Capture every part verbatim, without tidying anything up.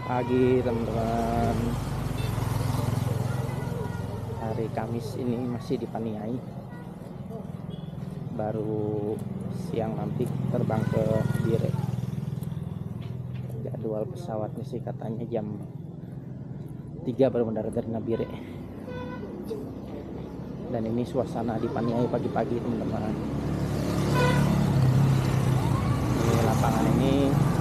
Pagi teman-teman, hari Kamis ini masih di Paniai, baru siang nanti terbang ke Nabire. Jadwal pesawatnya sih katanya jam tiga baru mendarat dari Nabire. Dan ini suasana di Paniai pagi-pagi teman-teman. Ini lapangan ini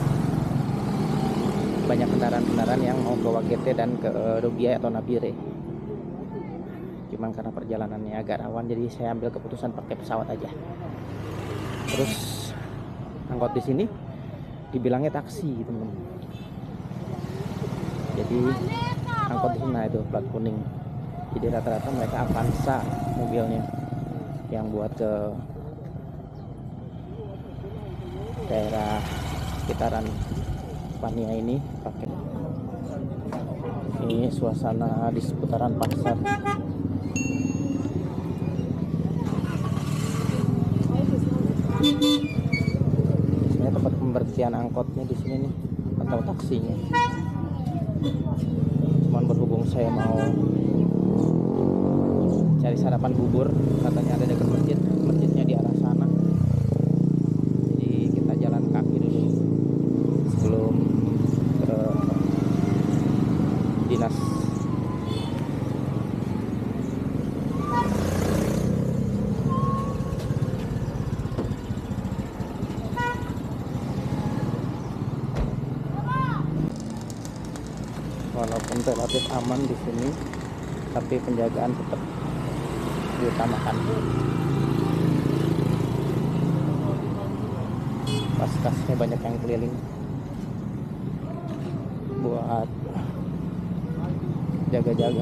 banyak kendaraan-kendaraan yang mau ke Wagete dan ke Rubiai atau Nabire. Cuman karena perjalanannya agak rawan, jadi saya ambil keputusan pakai pesawat aja. Terus angkot di sini dibilangnya taksi, teman-teman. Jadi angkot di sana itu plat kuning. Jadi rata-rata mereka Avanza mobilnya yang buat ke daerah sekitaran Paniai ini pakai. Ini suasana di seputaran pasar. Ini tempat pemberhentian angkotnya di sini nih, atau taksinya. Cuman berhubung saya mau cari sarapan bubur, katanya ada dekat masjid, masjidnya di arah sana. Jadi kita jalan kaki dulu sebelum ke dinas. Walaupun relatif aman di sini, tapi penjagaan tetap diutamakan. Pas-pasnya banyak yang keliling buat jaga-jaga.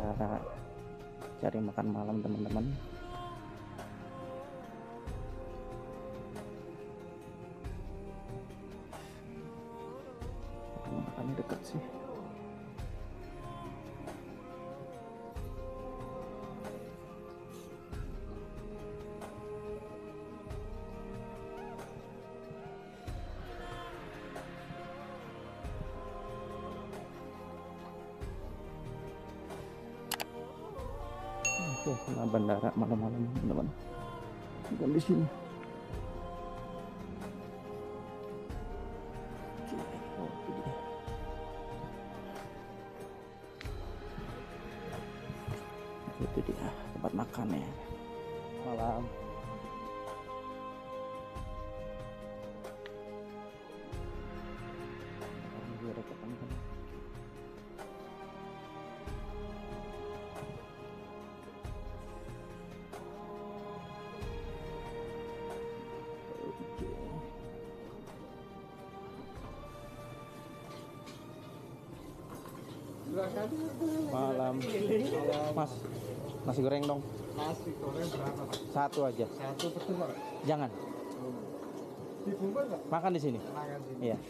cari makan malam teman-teman. Makannya dekat sih. Suasana bandara malam-malam teman-teman. Bukan di sini. Oh, itu dia. Itu dia tempat makannya. Malam. Ini ada teman-teman. Malam. Mas, nasi goreng dong. Nasi goreng berapa? Satu aja. Satu betul Pak? Jangan. Dibungkus Pak? Makan di sini. Makan sini. Iya.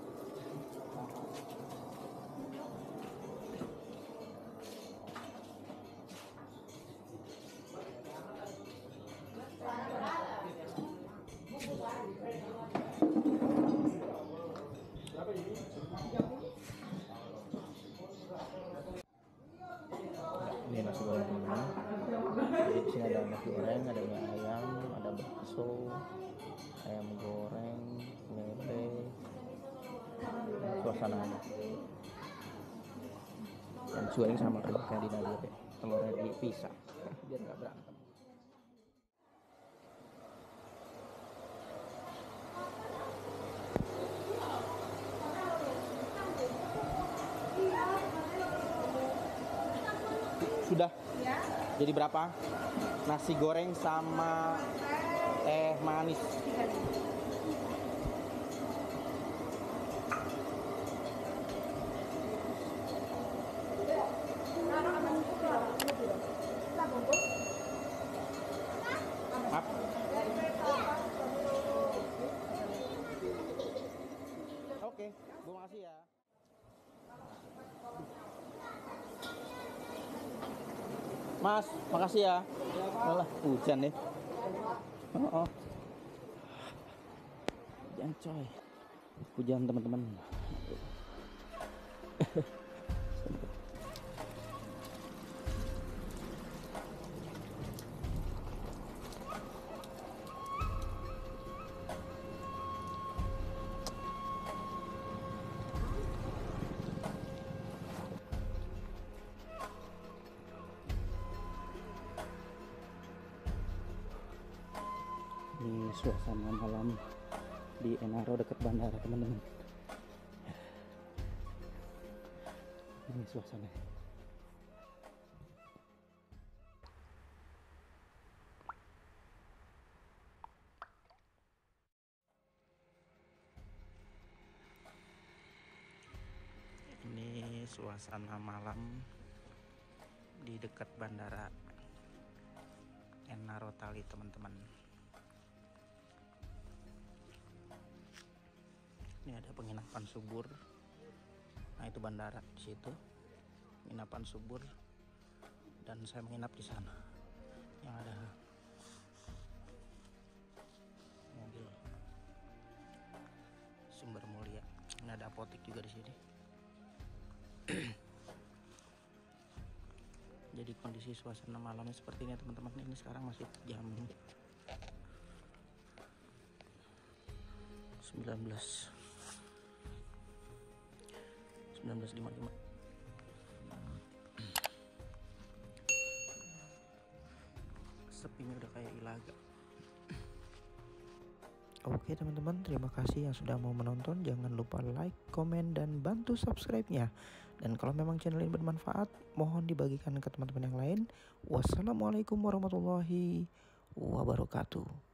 Ini nasi goreng teman-teman. Jadi di sini ada nasi goreng, ada mie ayam, ada bakso, ayam goreng, lele, suasananya. Dan goreng sama kayak di Nabire, telurnya dipisah biar nggak berantem. Sudah. Ya. Jadi berapa? Nasi goreng sama teh manis. Maaf. Oke, gue makasih ya. Mas, makasih ya. Alah, hujan nih. Oh, oh. Hujan coy. Hujan teman-teman. Ini suasana malam di Enaro dekat bandara teman-teman. Ini suasana. Ini suasana malam di dekat bandara Enaro Tali teman-teman. Ini ada penginapan subur. Nah, itu bandara di situ. Penginapan subur. Dan saya menginap di sana. Yang ada mobil Sumber Mulia. Ini ada apotek juga di sini. Jadi kondisi suasana malamnya seperti ini teman-teman. Ini sekarang masih jam sembilan belas lima puluh lima. Sepinya udah kayak Ilaga. Oke teman-teman, terima kasih yang sudah mau menonton. Jangan lupa like, komen, dan bantu subscribe-nya. Dan kalau memang channel ini bermanfaat, mohon dibagikan ke teman-teman yang lain. Wassalamualaikum warahmatullahi wabarakatuh.